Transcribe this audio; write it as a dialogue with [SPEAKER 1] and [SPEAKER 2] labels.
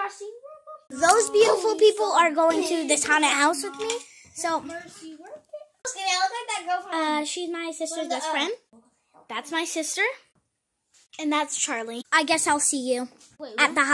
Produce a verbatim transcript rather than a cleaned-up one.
[SPEAKER 1] Those beautiful people are going to this haunted house with me. So, uh, she's my sister's best friend. That's my sister. And that's Charlie. I guess I'll see you at the house.